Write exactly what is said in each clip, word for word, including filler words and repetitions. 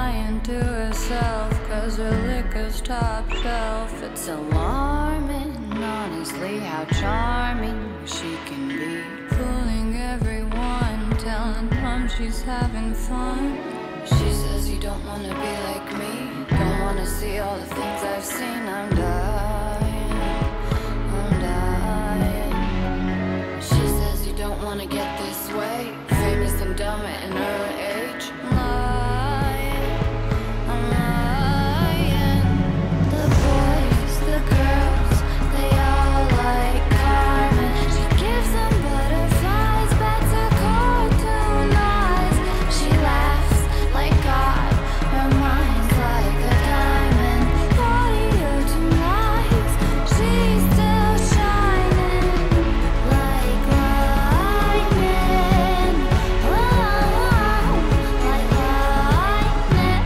lying to herself, cause her liquor's top shelf. It's alarming, honestly, how charming she can be. Fooling everyone, telling them she's having fun. She says you don't wanna be like me, don't wanna see all the things I've seen. I'm dying, I'm dying. She says you don't wanna get this way, famous and dumb at an early age. Lying, I'm lying. The boys, the girls, they all like Carmen. She gives them butterflies, bets her cartoon eyes. She laughs like God, her mind's like a diamond. Body of two lights, she's still shining like lightning. Whoa, like lightning.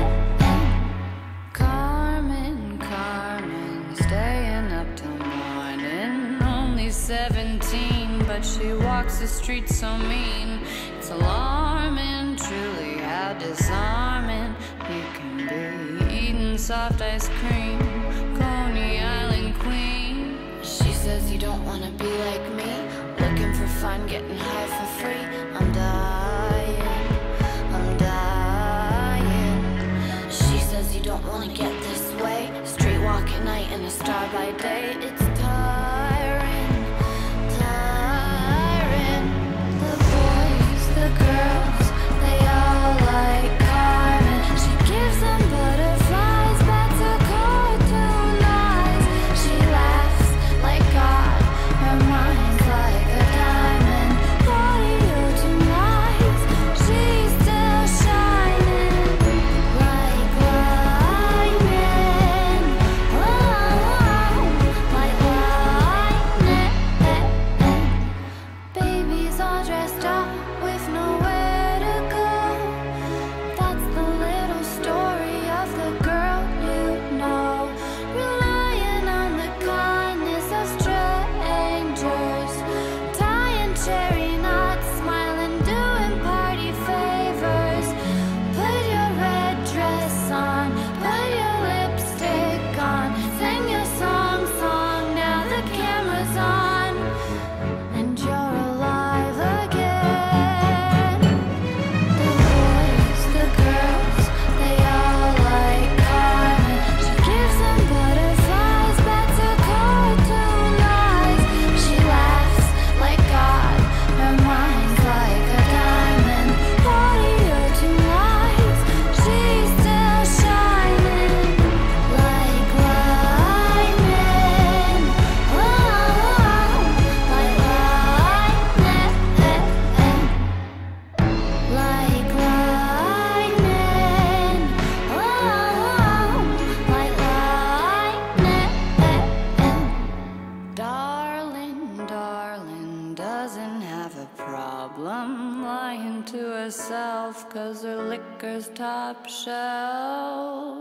Carmen, Carmen, staying up till morning. Only seventeen, but she walks the streets so mean. It's alarming, truly, how disarming you can be. Eating soft ice cream, Coney Island queen. She says you don't wanna be like me, looking for fun, getting high for free. I'm dying, I'm dying. She says you don't wanna get this way, street walk at night and a star by day. It's tiring, tiring. The boys, the girls, they all like Carmen. She gives them butterflies, bets her cartoon eyes. She laughs like God, her mind's like a diamond. Body of two lights, she's still shining like lightning. Whoa, like lightning. Babies all dressed up with nowhere to go. That's the little story of the girl you know, relying on the kindness of strangers, tying cherry knots, smiling, doing party favors. Put your red dress on, put your lipstick on, sing your song, song, now the camera's on, and you're alive again. The boys, the girls, they all like Carmen. She gives them butterflies, bets her cartoon eyes. She laughs like God, her mind's like a diamond. Body of two lights, she's still shining like lightning. Whoa, like lightning. Like lightning. Whoa, like lightning. Darling, darling, doesn't have a problem lying to herself, cause her liquor's top shelf.